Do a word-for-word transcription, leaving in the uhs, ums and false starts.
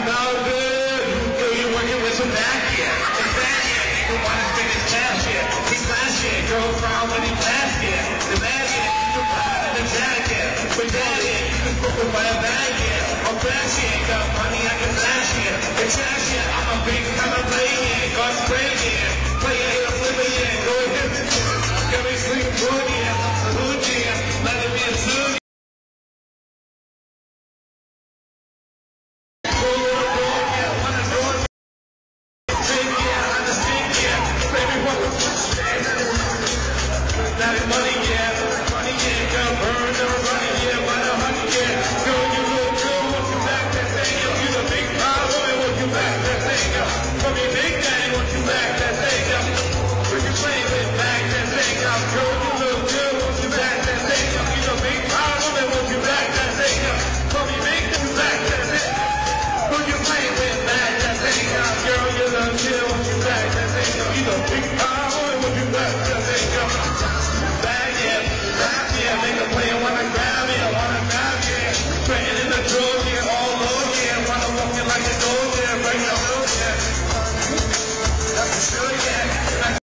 no good. Girl, you're working with some back here. It's back here. You want to spend his cash here. He's flash here. Girl, from when he flash here. The bag here. You can buy it in the jacket. With that here. You can book it by a bag here. I'm flash here. Got money I can flash here. The trash here. I'm a big kind of play here. Got spray here. Play it here. Flip it here. Go ahead. Got me sleep good here. Salute here. Let it be a zoo. Money, yeah, money, yeah, girl, burn the money, yeah, why the honey, yeah, girl, you look good, want you back, that thing, yo, you the big power woman, want you back, that thing, yo, from your big daddy, want you back, that thing, yo, when you play with back, that thing, yo, girl, you look good, want you back, that thing, yo, you the big power woman, want you back, that thing, yo, from your big daddy, back, that thing, when you play with back, that thing, yo, girl, you look good, want you back, that thing, yo, you the big power